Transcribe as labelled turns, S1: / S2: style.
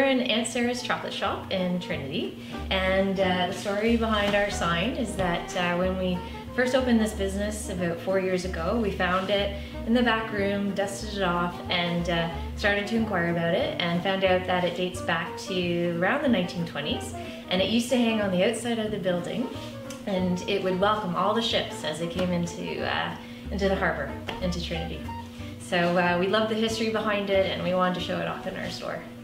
S1: in Aunt Sarah's chocolate shop in Trinity, and the story behind our sign is that when we first opened this business about 4 years ago, we found it in the back room, dusted it off, and started to inquire about it, and found out that it dates back to around the 1920s, and it used to hang on the outside of the building, and it would welcome all the ships as they came into the harbor, into Trinity. So we love the history behind it, and we wanted to show it off in our store.